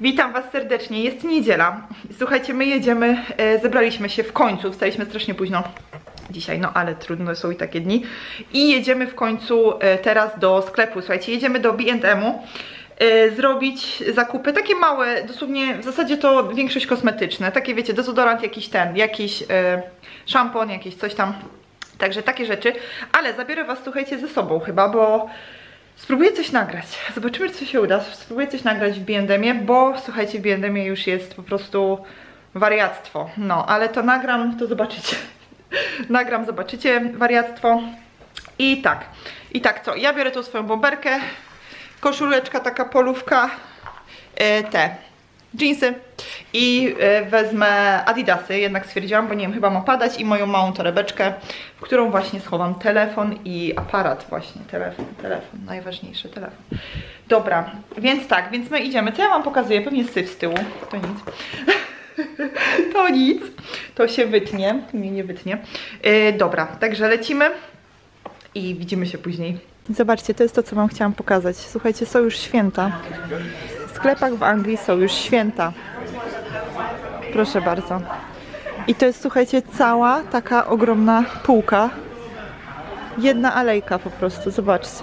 Witam Was serdecznie, jest niedziela. Słuchajcie, my jedziemy, zebraliśmy się w końcu, wstaliśmy strasznie późno dzisiaj, no ale trudno, są i takie dni. I jedziemy w końcu teraz do sklepu, słuchajcie, jedziemy do B&M-u zrobić zakupy, takie małe, dosłownie w zasadzie to większość kosmetyczne, takie wiecie, dezodorant jakiś szampon, jakieś coś tam, także takie rzeczy, ale zabiorę Was, słuchajcie, ze sobą chyba, bo spróbuję coś nagrać, zobaczymy, co się uda. Spróbuję coś nagrać w B&M-ie, bo słuchajcie, w B&M-ie już jest po prostu wariactwo. No, ale to nagram, to zobaczycie. Nagram, zobaczycie wariactwo. I tak co, ja biorę tą swoją bomberkę, koszuleczka, taka polówka, te dżinsy i wezmę adidasy, jednak stwierdziłam, bo nie wiem, chyba ma padać, i moją małą torebeczkę, w którą właśnie schowam telefon i aparat właśnie, telefon, najważniejszy telefon. Dobra, więc my idziemy, co ja wam pokazuję, pewnie syf z tyłu, to nic. To nic, to się wytnie, mnie nie wytnie. Dobra, także lecimy i widzimy się później. Zobaczcie, to jest to, co wam chciałam pokazać. Słuchajcie, są już święta. W sklepach w Anglii są już święta. Proszę bardzo. I to jest, słuchajcie, cała taka ogromna półka. Jedna alejka po prostu, zobaczcie.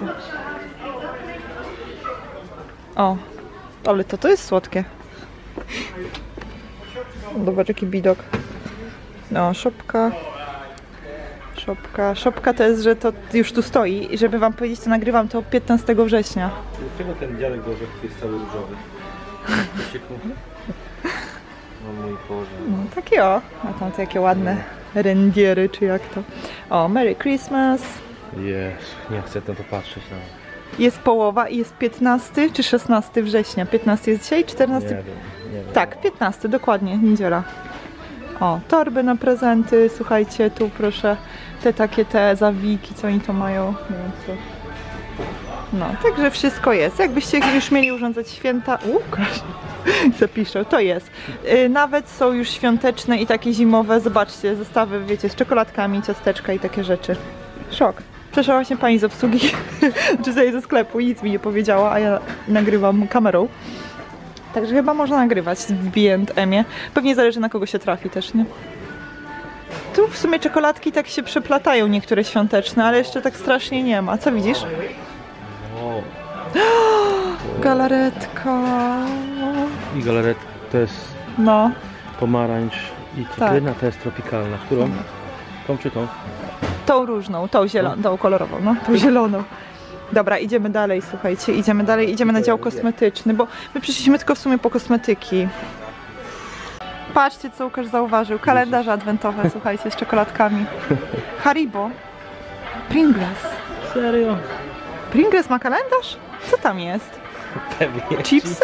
O, ale to jest słodkie. Zobacz, jaki widok. No, szopka. Szopka to jest, że to już tu stoi i żeby wam powiedzieć, to nagrywam to 15 września. Dlaczego ten dziadek do orzechów jest cały różowy? No mój Boże. No takie o, a tam to jakie ładne rendiery, czy jak to. O, Merry Christmas. Jezu, nie chcę na to patrzeć. No. Jest połowa i jest 15 czy 16 września. 15 jest dzisiaj, 14? Nie wiem. Tak, 15, dokładnie, niedziela. O, torby na prezenty, słuchajcie, tu proszę, te zawiki, co oni to mają, nie wiem co. No, także wszystko jest. Jakbyście już mieli urządzać święta, zapiszę, to jest. Nawet są już świąteczne i takie zimowe, zobaczcie, zestawy, wiecie, z czekoladkami, ciasteczka i takie rzeczy. Szok. Przeszła właśnie pani z obsługi, czy ze sklepu, nic mi nie powiedziała, a ja nagrywam kamerą. Także chyba można nagrywać w B&M-ie. Pewnie zależy, na kogo się trafi też, nie? Tu w sumie czekoladki tak się przeplatają, niektóre świąteczne, ale jeszcze tak strasznie nie ma. Co widzisz? O. Galaretka. I galaretka to jest pomarańcz i cytryna, to jest tropikalna. Którą? Tą czy tą? Tą różną, tą zieloną, tą kolorową, no, tą zieloną. Dobra, idziemy dalej, słuchajcie, idziemy na dział kosmetyczny, bo my przyszliśmy tylko w sumie po kosmetyki. Patrzcie, co Łukasz zauważył, kalendarze adwentowe, słuchajcie, z czekoladkami. Haribo. Pringles. Serio? Pringles ma kalendarz? Co tam jest? Pewnie. Chipsy?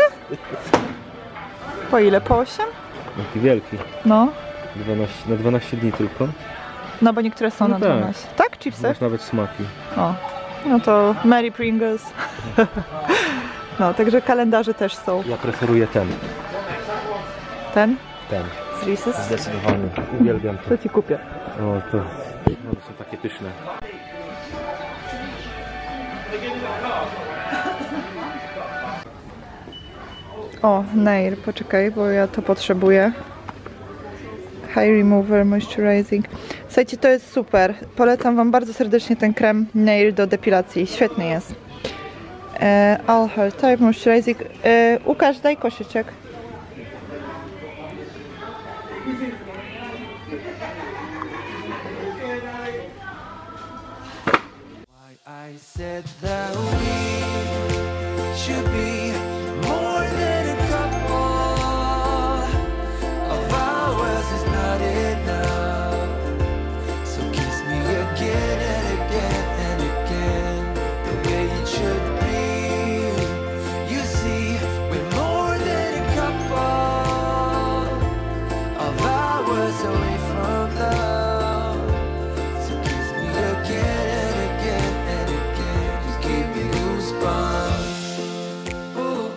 Po ile? Po 8? Jaki wielki. No. 12, na 12 dni tylko. No bo niektóre są No na 12. Tak? Chipsy? Masz nawet smaki. O. No to Merry Pringles. No, także kalendarze też są. Ja preferuję ten. Ten? Ten. Z Reese's? Zdecydowanie. Uwielbiam to. To ci kupię. O, to są takie pyszne. O, nail, poczekaj, bo ja to potrzebuję. Hair Remover Moisturizing. Słuchajcie, to jest super. Polecam wam bardzo serdecznie ten krem nail do depilacji. Świetny jest. All Hair Type Moisturizing. Łukasz, daj koszyczek. I said that we should be more than a couple. Of ours is not enough. So kiss me again and again and again, the way it should be. You see, we're more than a couple. Of hours away from love. So kiss me again and again and again. Just give me goosebumps. Ooh.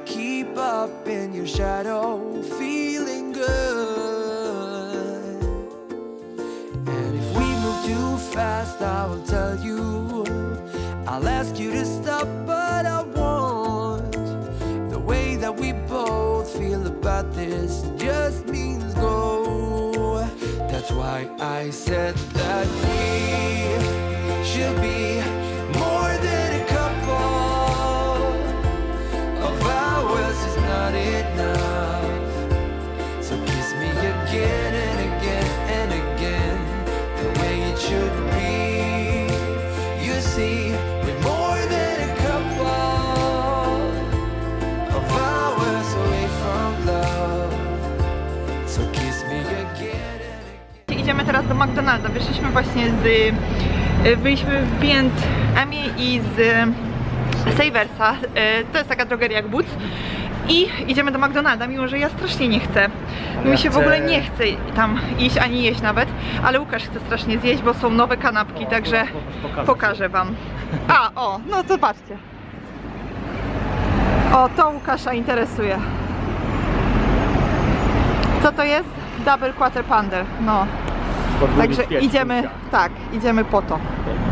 keep up in your shadow, feeling good. And if we move too fast, I will tell you, I'll ask you to stop, but I want the way that we both feel about this just means go. That's why I said that we should be more than a couple. Of ours is not enough. So kiss me again and again and again, the way it should be. You see, we're more than a couple. Of hours away from love. So kiss me again and again. Idziemy teraz do McDonalda. Wyszliśmy właśnie byliśmy w B&M i z Saversa. To jest taka drogeria jak Boots. I idziemy do McDonalda, mimo że ja strasznie nie chcę. Mi się w ogóle nie chce tam iść, ani jeść nawet. Ale Łukasz chce strasznie zjeść, bo są nowe kanapki, także pokażę wam. No to patrzcie. O, to Łukasza interesuje. Co to jest? Double Quarter Pounder. No. Także idziemy, tak, idziemy po to.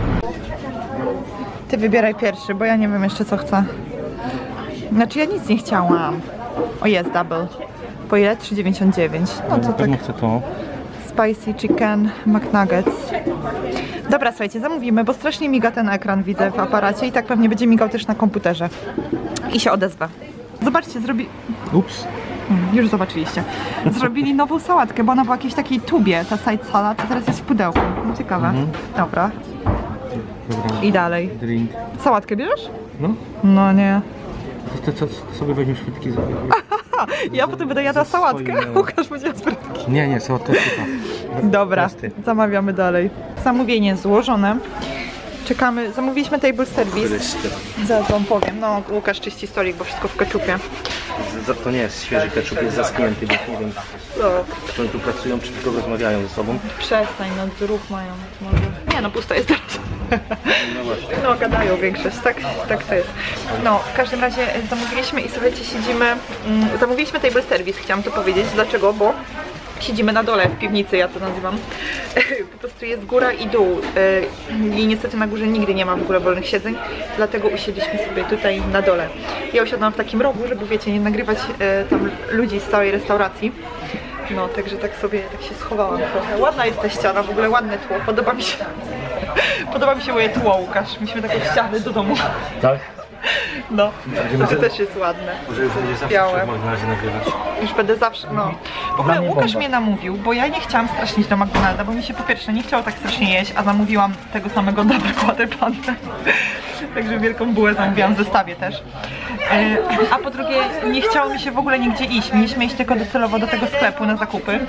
Ty wybieraj pierwszy, bo ja nie wiem jeszcze co chcę. Znaczy ja nic nie chciałam. O, jest double. Po ile? 3,99. No to tak. Chcę to. Spicy chicken McNuggets. Dobra, słuchajcie, zamówimy, bo strasznie miga ten ekran, widzę w aparacie i tak pewnie będzie migał też na komputerze. I się odezwę. Zobaczcie, Ups. Już zobaczyliście. Zrobili nową sałatkę, bo ona była w jakiejś takiej tubie, ta side salad, a teraz jest w pudełku. No, ciekawe. Dobra. I dalej. Drink. Sałatkę bierzesz? No. No nie. Ty sobie weźmiesz frytki. Ja potem będę jadła sałatkę, Łukasz będzie jadł frytki. Nie, sałatkę tylko. Dobra, zamawiamy dalej. Zamówienie złożone. Czekamy, zamówiliśmy table service. Zaraz wam powiem. No, Łukasz czyści stolik, bo wszystko w keczupie. To nie jest świeży keczup, jest zaschnięty, bo nie wiem, czy oni tu pracują, czy tylko rozmawiają ze sobą. Przestań, no ruch mają może. Nie no, pusto jest teraz. No właśnie. No, gadają większość, tak to jest. No, w każdym razie zamówiliśmy i słuchajcie, siedzimy, zamówiliśmy table service, chciałam to powiedzieć. Dlaczego? Bo siedzimy na dole w piwnicy, ja to nazywam. Po prostu jest góra i dół i niestety na górze nigdy nie ma w ogóle wolnych siedzeń, dlatego usiedliśmy sobie tutaj na dole. Ja usiadłam w takim rogu, żeby wiecie, nie nagrywać tam ludzi z całej restauracji. No, także tak się schowałam trochę. Ładna jest ta ściana, w ogóle ładne tło, podoba mi się. Podoba mi się moje tło, Łukasz. Mieliśmy taką ścianę do domu. Tak? No, to też jest ładne. Może już będzie zawsze białe. w razie nagrywać. Już będę zawsze, no. W ogóle Łukasz mnie namówił, bo ja nie chciałam strasznie iść do McDonalda, bo mi się po pierwsze nie chciało tak strasznie jeść, a zamówiłam tego samego Double Quarter Pounder. Także wielką bułę zamówiłam w zestawie też. A po drugie nie chciało mi się w ogóle nigdzie iść. Mieliśmy iść tylko docelowo do tego sklepu na zakupy.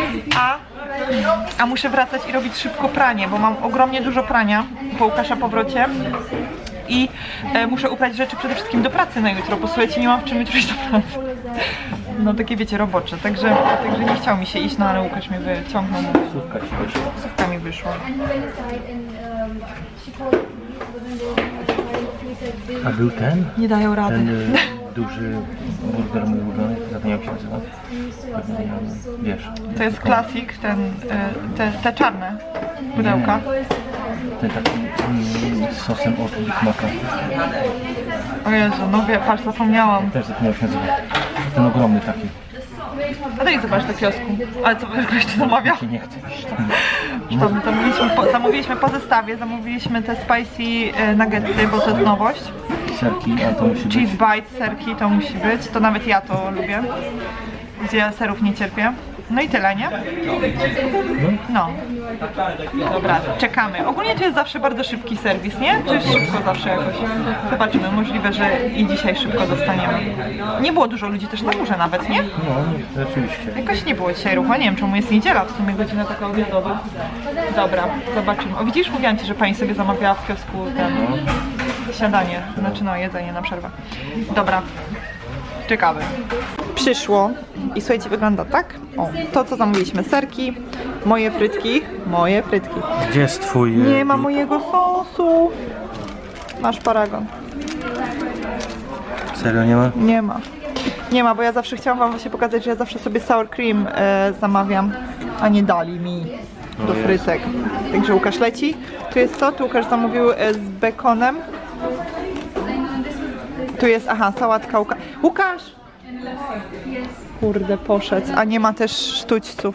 A muszę wracać i robić szybko pranie, bo mam ogromnie dużo prania po Łukasza powrocie. I muszę ubrać rzeczy przede wszystkim do pracy na jutro, bo słuchajcie, nie mam w czym jutro iść do pracy. No takie wiecie, robocze, także nie chciał mi się iść, no ale Łukasz mnie wyciągnął. Sówka mi wyszła. A był ten? Nie dają rady. Ten duży burger mój ulubiony, zapomniałem się nazywa. Wiesz. To jest klasik, te czarne pudełka. Ten taki z sosem od Big Maca. O Jezu, no wie, patrz, zapomniałam. Też zapomniałem się nazywa. Ten ogromny taki. A daj zobacz do kiosku. Ale co, będziesz go jeszcze zamawiał? Nie chcę iść tam. Zamówiliśmy po zestawie, zamówiliśmy te spicy nuggetsy, bo to jest nowość. Serki, a to musi być. Cheese bites, serki, to musi być. To nawet ja to lubię. Gdzie ja serów nie cierpię. No i tyle, nie? No. Dobra, czekamy. Ogólnie to jest zawsze bardzo szybki serwis, nie? Czy szybko zawsze jakoś? Zobaczymy, możliwe, że i dzisiaj szybko dostaniemy. Nie było dużo ludzi też na górze nawet, nie? No, rzeczywiście. Jakoś nie było dzisiaj ruchu, nie wiem czemu jest niedziela, w sumie godzina taka obiadowa. Dobra, zobaczymy. O, widzisz, mówiłam ci, że pani sobie zamawiała w kiosku ten śniadanie, znaczy no jedzenie na przerwę. Dobra. Ciekawe. Przyszło i słuchajcie, wygląda tak. O, to co zamówiliśmy, serki, moje frytki. Gdzie jest twój? Nie ma mojego sosu. Masz paragon. Serio nie ma? Nie ma. Nie ma, bo ja zawsze chciałam wam właśnie pokazać, że ja zawsze sobie sour cream zamawiam, a nie dali mi do frytek. Także Łukasz leci. Tu jest to, tu Łukasz zamówił z bekonem. Tu jest, aha, sałatka Łukasz! Kurde, poszedł, a nie ma też sztućców.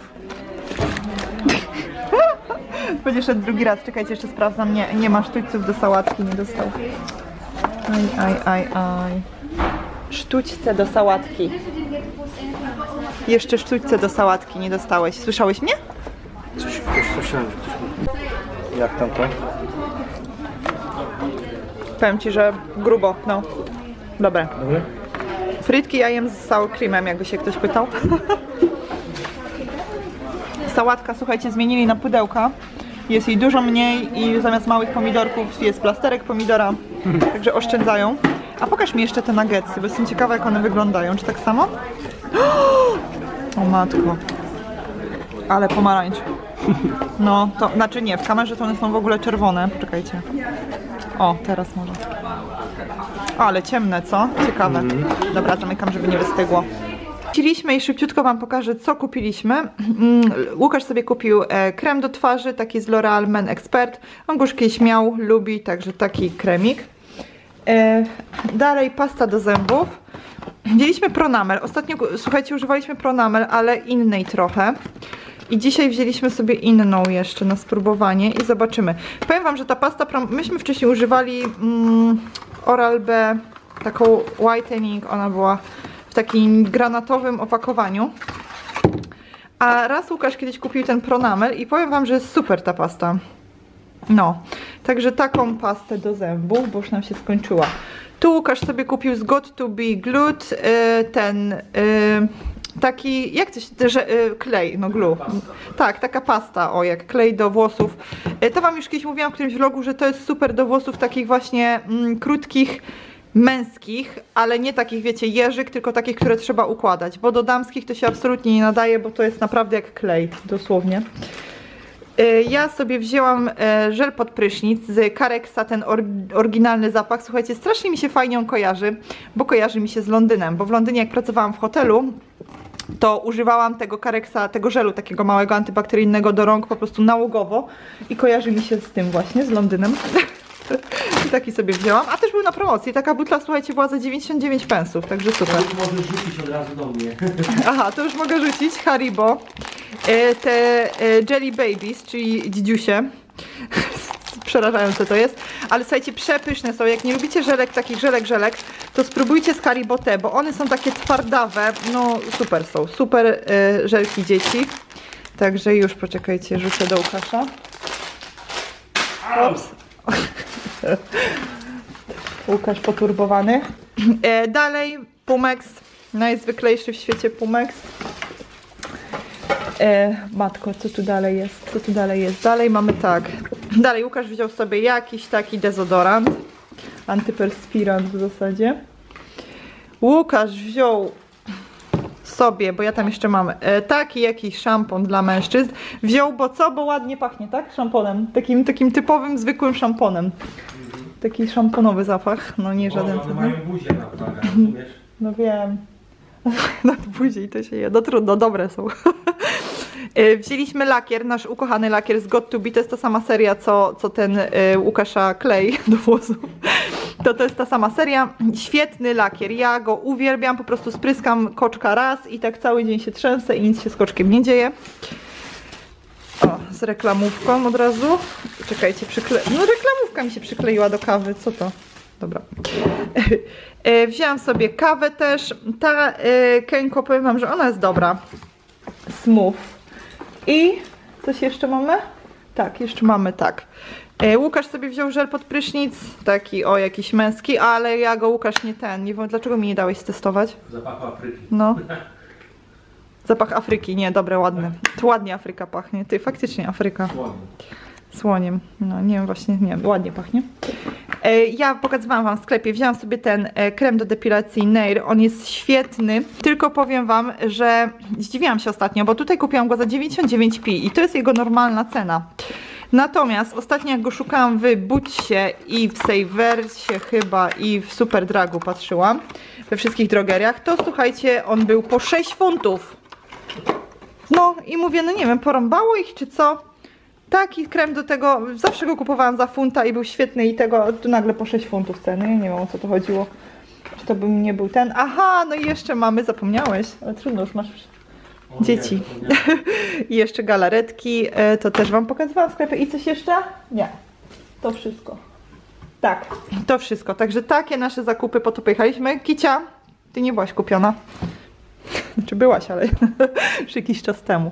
Będzie szedł drugi raz, czekajcie, jeszcze sprawdzam, nie ma sztućców do sałatki, nie dostał. Aj. Sztućce do sałatki. Jeszcze sztućce do sałatki nie dostałeś. Słyszałeś mnie? Coś słyszałem, że ktoś mówi. Jak tam to? Powiem ci, że grubo, no. Dobre. Dobre? Frytki ja jem z sour creamem, jakby się ktoś pytał. Sałatka, słuchajcie, zmienili na pudełka. Jest jej dużo mniej i zamiast małych pomidorków jest plasterek pomidora. Także oszczędzają. A pokaż mi jeszcze te nuggetsy, bo jestem ciekawa, jak one wyglądają. Czy tak samo? O matko. Ale pomarańcz. No, to znaczy nie, w kamerze to one są w ogóle czerwone. Poczekajcie. O, teraz może. Ale ciemne, co? Ciekawe. Dobra, zamykam, żeby nie wystygło. Kupiliśmy i szybciutko wam pokażę, co kupiliśmy. Łukasz sobie kupił krem do twarzy, taki z L'Oreal Men Expert. On go już kiedyś miał, lubi, także taki kremik. Dalej pasta do zębów. Wzięliśmy Pronamel. Ostatnio, słuchajcie, używaliśmy Pronamel, ale innej trochę. I dzisiaj wzięliśmy sobie inną jeszcze na spróbowanie i zobaczymy. Powiem wam, że ta pasta, myśmy wcześniej używali Oral-B, taką whitening, ona była w takim granatowym opakowaniu. A raz Łukasz kiedyś kupił ten Pronamel i powiem wam, że jest super ta pasta. No, także taką pastę do zębów, bo już nam się skończyła. Tu Łukasz sobie kupił z Got to Be Glued ten taki, jak to się, klej, no glue. Tak, taka pasta, o, jak klej do włosów. To wam już kiedyś mówiłam w którymś vlogu, że to jest super do włosów takich właśnie krótkich, męskich, ale nie takich, wiecie, jeżyk, tylko takich, które trzeba układać, bo do damskich to się absolutnie nie nadaje, bo to jest naprawdę jak klej, dosłownie. Ja sobie wzięłam żel pod prysznic z Carexa, ten oryginalny zapach. Słuchajcie, strasznie mi się fajnie on kojarzy, bo kojarzy mi się z Londynem, bo w Londynie jak pracowałam w hotelu, to używałam tego Carexa, tego żelu takiego małego antybakteryjnego do rąk po prostu nałogowo i kojarzy mi się z tym właśnie, z Londynem. I taki sobie wzięłam, a też był na promocji. Taka butla, słuchajcie, była za 99 pensów, także super. To już możesz rzucić od razu do mnie. Aha, to już mogę rzucić. Haribo. Te Jelly Babies, czyli dzidziusie. Przerażające to jest. Ale słuchajcie, przepyszne są. Jak nie lubicie żelek, takich żelek, to spróbujcie z Haribo te, bo one są takie twardawe. No super są. Super żelki dzieci. Także już, poczekajcie, rzucę do Łukasza. Ops. Łukasz poturbowany. Dalej Pumex, najzwyklejszy w świecie Pumex. Matko, co tu dalej jest? Co tu dalej jest? Dalej mamy tak. Dalej Łukasz wziął sobie jakiś taki dezodorant, antyperspirant w zasadzie. Łukasz wziął sobie, bo ja tam jeszcze mam taki jakiś szampon dla mężczyzn. Wziął, bo co? Bo ładnie pachnie, tak? Szamponem. Takim typowym, zwykłym szamponem. Taki szamponowy zapach. No nie żaden. One mają buzię na plagę, rozumiesz? No wiem. Nad buzię to się je. No trudno, dobre są. Wzięliśmy lakier, nasz ukochany lakier z Got to Be. To jest ta sama seria, co ten Łukasza klej do włosów. To jest ta sama seria. Świetny lakier. Ja go uwielbiam. Po prostu spryskam koczka raz i tak cały dzień się trzęsę i nic się z koczkiem nie dzieje. O, z reklamówką od razu. Czekajcie, no reklamówka mi się przykleiła do kawy. Co to? Dobra. Wzięłam sobie kawę też. Ta Kenko, powiem wam, że ona jest dobra. Smooth. I coś jeszcze mamy? Tak, jeszcze mamy tak. Łukasz sobie wziął żel pod prysznic, taki o jakiś męski, ale ja go Łukasz nie wiem, dlaczego mi nie dałeś stestować? Zapach Afryki. No. Zapach Afryki, nie, dobre, ładne. To ładnie Afryka pachnie, ty, faktycznie Afryka. Słoniem. No nie wiem, właśnie, nie, ładnie pachnie. Ja pokazywałam wam w sklepie, wzięłam sobie ten krem do depilacji Nair, on jest świetny, tylko powiem wam, że zdziwiłam się ostatnio, bo tutaj kupiłam go za 99p i to jest jego normalna cena. Natomiast ostatnio jak go szukałam w Butsie i w Saversie chyba i w Superdragu patrzyłam, we wszystkich drogeriach, to słuchajcie, on był po 6 funtów. No i mówię, no nie wiem, porąbało ich czy co? Taki krem do tego, zawsze go kupowałam za funta i był świetny i tego tu nagle po 6 funtów ceny. Ja nie wiem, o co to chodziło. Czy to by nie był ten? Aha, no i jeszcze mamy, zapomniałeś, ale trudno, już masz dzieci. I jeszcze galaretki, to też wam pokazywałam w sklepie. I coś jeszcze? Nie, to wszystko. Tak, to wszystko. Także takie nasze zakupy, po to pojechaliśmy. Kicia, ty nie byłaś kupiona. Znaczy byłaś, ale już jakiś czas temu.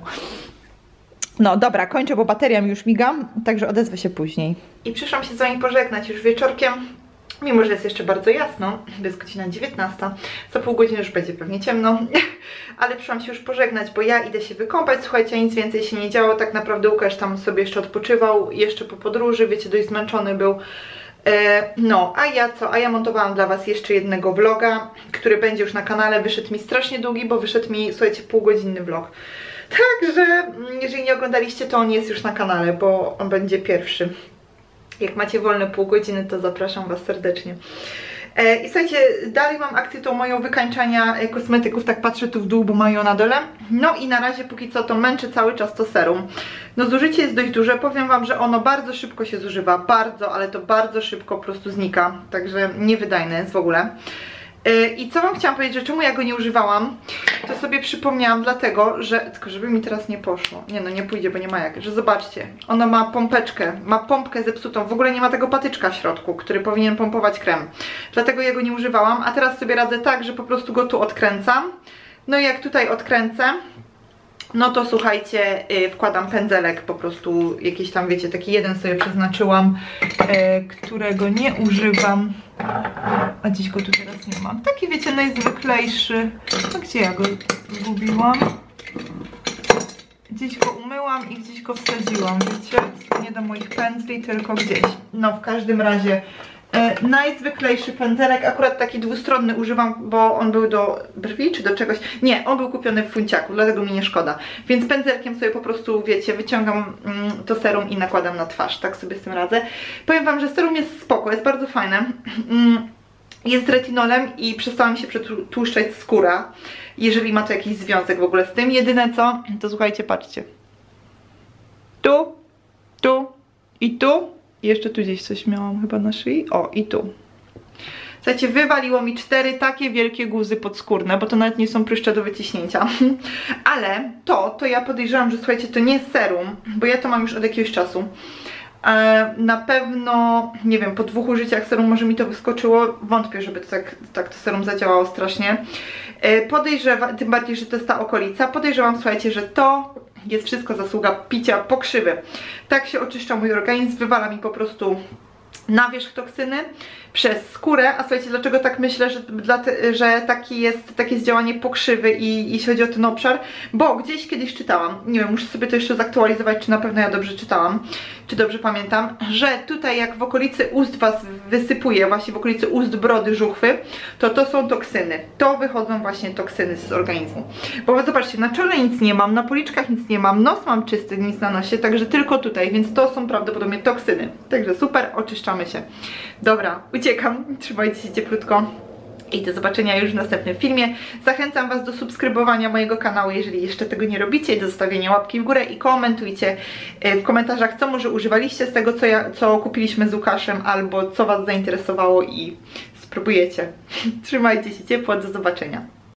No dobra, kończę, bo bateria mi już miga, także odezwę się później. I przyszłam się z wami pożegnać już wieczorkiem, mimo że jest jeszcze bardzo jasno, jest godzina 19, za pół godziny już będzie pewnie ciemno, ale przyszłam się już pożegnać, bo ja idę się wykąpać, słuchajcie, nic więcej się nie działo, tak naprawdę Łukasz tam sobie jeszcze odpoczywał, jeszcze po podróży, wiecie, dość zmęczony był. No, a ja co? A ja montowałam dla was jeszcze jednego vloga, który będzie już na kanale, wyszedł mi strasznie długi, bo wyszedł mi, słuchajcie, półgodzinny vlog. Także, jeżeli nie oglądaliście, to on jest już na kanale, bo on będzie pierwszy. Jak macie wolne pół godziny, to zapraszam was serdecznie. I słuchajcie, dalej mam akcję tą moją wykańczania kosmetyków, tak patrzę tu w dół, bo mają na dole. No i na razie póki co to męczę cały czas to serum. No zużycie jest dość duże, powiem wam, że ono bardzo szybko się zużywa, bardzo, ale to bardzo szybko po prostu znika, także niewydajne jest w ogóle. I co wam chciałam powiedzieć, że czemu ja go nie używałam, to sobie przypomniałam dlatego, że, tylko żeby mi teraz nie poszło, nie no nie pójdzie, bo nie ma jak, że zobaczcie, ono ma pompeczkę, ma pompkę zepsutą, w ogóle nie ma tego patyczka w środku, który powinien pompować krem, dlatego ja go nie używałam, a teraz sobie radzę tak, że po prostu go tu odkręcam, no i jak tutaj odkręcę, no to słuchajcie, wkładam pędzelek, po prostu jakiś tam, wiecie, taki jeden sobie przeznaczyłam, którego nie używam, a dziś go tu teraz nie mam. Taki, wiecie, najzwyklejszy, no gdzie ja go zgubiłam? Gdzieś go umyłam i gdzieś go wsadziłam, wiecie, nie do moich pędzli, tylko gdzieś. No w każdym razie najzwyklejszy pędzelek, akurat taki dwustronny używam, bo on był do brwi czy do czegoś, nie, on był kupiony w funciaku, dlatego mi nie szkoda, więc pędzelkiem sobie po prostu, wiecie, wyciągam to serum i nakładam na twarz, tak sobie z tym radzę. Powiem wam, że serum jest spoko, jest bardzo fajne, jest z retinolem i przestała mi się przetłuszczać skóra, jeżeli ma to jakiś związek w ogóle z tym. Jedyne co, to słuchajcie, patrzcie, tu, tu i tu. I jeszcze tu gdzieś coś miałam chyba na szyi. O, i tu. Słuchajcie, wywaliło mi 4 takie wielkie guzy podskórne, bo to nawet nie są pryszcze do wyciśnięcia. Ale to ja podejrzewam, że słuchajcie, to nie jest serum, bo ja to mam już od jakiegoś czasu. Na pewno, nie wiem, po 2 użyciach serum może mi to wyskoczyło. Wątpię, żeby to tak to serum zadziałało strasznie. Podejrzewam, tym bardziej, że to jest ta okolica. Podejrzewam, słuchajcie, że to jest wszystko zasługa picia pokrzywy. Tak się oczyszcza mój organizm, wywala mi po prostu na wierzch toksyny przez skórę, a słuchajcie, dlaczego tak myślę, że takie jest działanie pokrzywy i jeśli chodzi o ten obszar, bo gdzieś kiedyś czytałam, nie wiem, muszę sobie to jeszcze zaktualizować, czy na pewno ja dobrze czytałam, czy dobrze pamiętam, że tutaj jak w okolicy ust was wysypuje, właśnie w okolicy ust, brody, żuchwy, to są toksyny, to wychodzą właśnie toksyny z organizmu, bo zobaczcie, na czole nic nie mam, na policzkach nic nie mam, nos mam czysty, nic na nosie, także tylko tutaj, więc to są prawdopodobnie toksyny, także super, oczyszczamy się. Dobra, uciekam, trzymajcie się cieplutko i do zobaczenia już w następnym filmie. Zachęcam was do subskrybowania mojego kanału, jeżeli jeszcze tego nie robicie, i do zostawienia łapki w górę i komentujcie w komentarzach, co może używaliście z tego, co kupiliśmy z Łukaszem, albo co was zainteresowało i spróbujecie. Trzymajcie się ciepło, do zobaczenia.